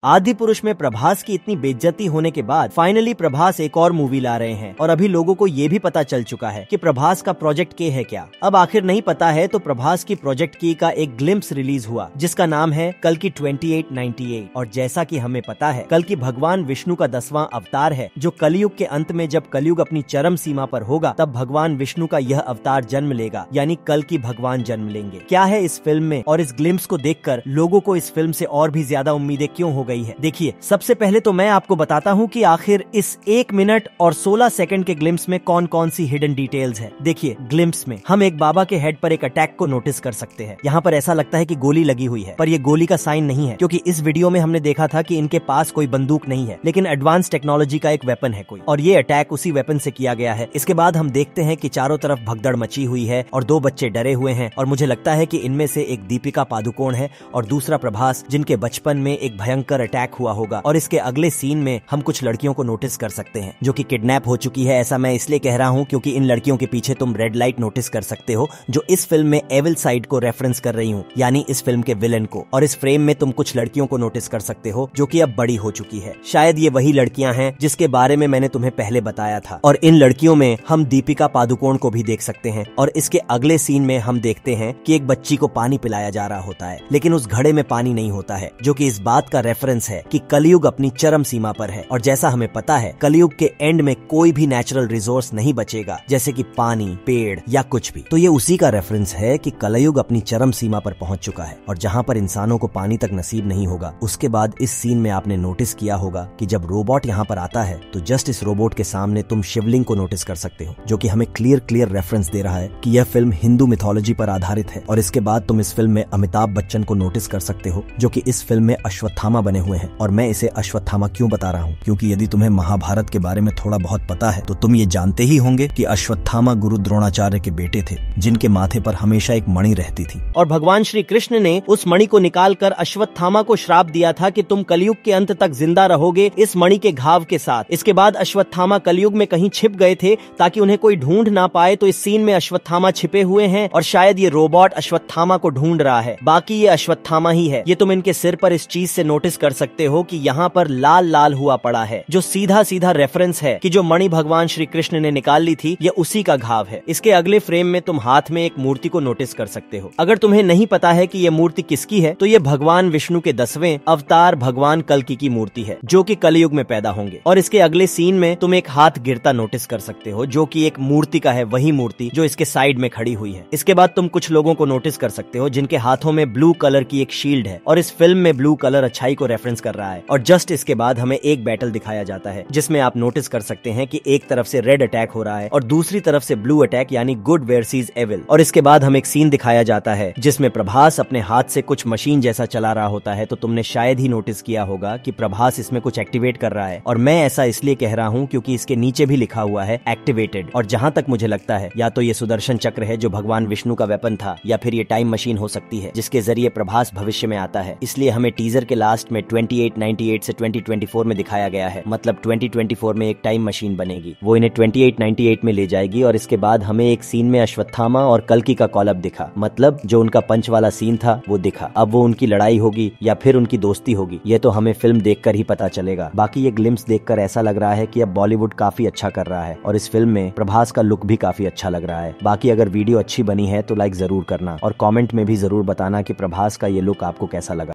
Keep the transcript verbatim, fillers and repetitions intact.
आदि पुरुष में प्रभास की इतनी बेइज्जती होने के बाद फाइनली प्रभास एक और मूवी ला रहे हैं और अभी लोगों को ये भी पता चल चुका है कि प्रभास का प्रोजेक्ट के है क्या। अब आखिर नहीं पता है तो प्रभास की प्रोजेक्ट की का एक ग्लिम्स रिलीज हुआ जिसका नाम है कल की अट्ठाईस सौ अट्ठानवे और जैसा कि हमें पता है कल की भगवान विष्णु का दसवां अवतार है जो कलयुग के अंत में जब कलयुग अपनी चरम सीमा पर होगा तब भगवान विष्णु का यह अवतार जन्म लेगा, यानी कल की भगवान जन्म लेंगे। क्या है इस फिल्म में और इस ग्लिम्स को देखकर लोगों को इस फिल्म से और भी ज्यादा उम्मीदें क्यों हो गई है। देखिए, सबसे पहले तो मैं आपको बताता हूँ कि आखिर इस एक मिनट और सोलह सेकंड के ग्लिम्स में कौन कौन सी हिडन डिटेल्स है। देखिए, ग्लिम्स में हम एक बाबा के हेड पर एक अटैक को नोटिस कर सकते हैं। यहाँ पर ऐसा लगता है कि गोली लगी हुई है, पर ये गोली का साइन नहीं है क्योंकि इस वीडियो में हमने देखा था कि इनके पास कोई बंदूक नहीं है लेकिन एडवांस टेक्नोलॉजी का एक वेपन है कोई, और ये अटैक उसी वेपन से किया गया है। इसके बाद हम देखते हैं कि चारों तरफ भगदड़ मची हुई है और दो बच्चे डरे हुए हैं और मुझे लगता है कि इनमें से एक दीपिका पादुकोण है और दूसरा प्रभास, जिनके बचपन में एक भयंकर अटैक हुआ होगा। और इसके अगले सीन में हम कुछ लड़कियों को नोटिस कर सकते हैं जो कि किडनैप हो चुकी है। ऐसा मैं इसलिए कह रहा हूँ क्योंकि इन लड़कियों के पीछे तुम रेड लाइट नोटिस कर सकते हो जो इस फिल्म में एविल साइड को रेफरेंस कर रही हूँ, यानी इस फिल्म के विलेन को। और इस फ्रेम में तुम कुछ लड़कियों को नोटिस कर सकते हो जो कि अब बड़ी हो चुकी है। शायद ये वही लड़कियां हैं जिसके बारे में मैंने तुम्हें पहले बताया था। और इन लड़कियों में हम दीपिका पादुकोण को भी देख सकते हैं। और इसके अगले सीन में हम देखते हैं कि एक बच्ची को पानी पिलाया जा रहा होता है लेकिन उस घड़े में पानी नहीं होता है, जो कि इस बात का रेफरेंस है कि कलयुग अपनी चरम सीमा पर है। और जैसा हमें पता है कलयुग के एंड में कोई भी नेचुरल रिसोर्स नहीं बचेगा, जैसे कि पानी, पेड़ या कुछ भी। तो ये उसी का रेफरेंस है कि कलयुग अपनी चरम सीमा पर पहुंच चुका है और जहां पर इंसानों को पानी तक नसीब नहीं होगा। उसके बाद इस सीन में आपने नोटिस किया होगा कि जब रोबोट यहाँ पर आता है तो जस्ट इस रोबोट के सामने तुम शिवलिंग को नोटिस कर सकते हो, जो कि हमें क्लियर क्लियर रेफरेंस दे रहा है कि यह फिल्म हिंदू मिथोलॉजी पर आधारित है। और इसके बाद तुम इस फिल्म में अमिताभ बच्चन को नोटिस कर सकते हो जो कि इस फिल्म में अश्वत्थामा बने हुए हैं। और मैं इसे अश्वत्थामा क्यों बता रहा हूँ, क्योंकि यदि तुम्हें महाभारत के बारे में थोड़ा बहुत पता है तो तुम ये जानते ही होंगे कि अश्वत्थामा गुरु द्रोणाचार्य के बेटे थे जिनके माथे पर हमेशा एक मणि रहती थी। और भगवान श्री कृष्ण ने उस मणि को निकालकर अश्वत्थामा को श्राप दिया था कि तुम कलयुग के अंत तक जिंदा रहोगे इस मणि के घाव के साथ। इसके बाद अश्वत्थामा कलयुग में कहीं छिप गए थे ताकि उन्हें कोई ढूंढ ना पाए, तो इस सीन में अश्वत्थामा छिपे हुए हैं और शायद ये रोबोट अश्वत्थामा को ढूंढ रहा है। बाकी ये अश्वत्थामा ही है। ये तुम इनके सिर पर इस चीज से नोटिस कर सकते हो कि यहाँ पर लाल लाल हुआ पड़ा है, जो सीधा सीधा रेफरेंस है कि जो मणि भगवान श्री कृष्ण ने निकाल ली थी ये उसी का घाव है। इसके अगले फ्रेम में तुम हाथ में एक मूर्ति को नोटिस कर सकते हो। अगर तुम्हें नहीं पता है कि ये मूर्ति किसकी है तो ये भगवान विष्णु के दसवें अवतार भगवान कल्कि की मूर्ति है जो कि कलयुग में पैदा होंगे। और इसके अगले सीन में तुम एक हाथ गिरता नोटिस कर सकते हो जो कि एक मूर्ति का है, वही मूर्ति जो इसके साइड में खड़ी हुई है। इसके बाद तुम कुछ लोगों को नोटिस कर सकते हो जिनके हाथों में ब्लू कलर की एक शील्ड है और इस फिल्म में ब्लू कलर अच्छाई को रेफरेंस कर रहा है। और जस्ट इसके बाद हमें एक बैटल दिखाया जाता है जिसमें आप नोटिस कर सकते हैं कि एक तरफ से रेड अटैक हो रहा है और दूसरी तरफ से ब्लू अटैक, यानी गुड वर्सेस एविल। और इसके बाद हमें एक सीन दिखाया जाता है जिसमें प्रभास अपने हाथ से कुछ मशीन जैसा चला रहा होता है। तो तुमने शायद ही नोटिस किया होगा कि प्रभास इसमें कुछ एक्टिवेट कर रहा है। और मैं ऐसा इसलिए कह रहा हूँ क्योंकि इसके नीचे भी लिखा हुआ है एक्टिवेटेड। और जहां तक मुझे लगता है या तो ये सुदर्शन चक्र है जो भगवान विष्णु का वेपन था, या फिर ये टाइम मशीन हो सकती है जिसके जरिए प्रभास भविष्य में आता है। इसलिए हमें टीजर के लास्ट में अट्ठाईस सौ अट्ठानवे से ट्वेंटी ट्वेंटी फोर में दिखाया गया है, मतलब ट्वेंटी ट्वेंटी फोर में एक टाइम मशीन बनेगी, वो इन्हें अट्ठाईस सौ अट्ठानवे में ले जाएगी। और इसके बाद हमें एक सीन में अश्वत्थामा और कल्कि का कॉलअप दिखा, मतलब जो उनका पंच वाला सीन था वो दिखा। अब वो उनकी लड़ाई होगी या फिर उनकी दोस्ती होगी ये तो हमें फिल्म देखकर ही पता चलेगा। बाकी ये ग्लिम्स देखकर ऐसा लग रहा है कि अब बॉलीवुड काफी अच्छा कर रहा है और इस फिल्म में प्रभास का लुक भी काफी अच्छा लग रहा है। बाकी अगर वीडियो अच्छी बनी है तो लाइक जरूर करना और कमेंट में भी जरूर बताना कि प्रभास का ये लुक आपको कैसा लगा।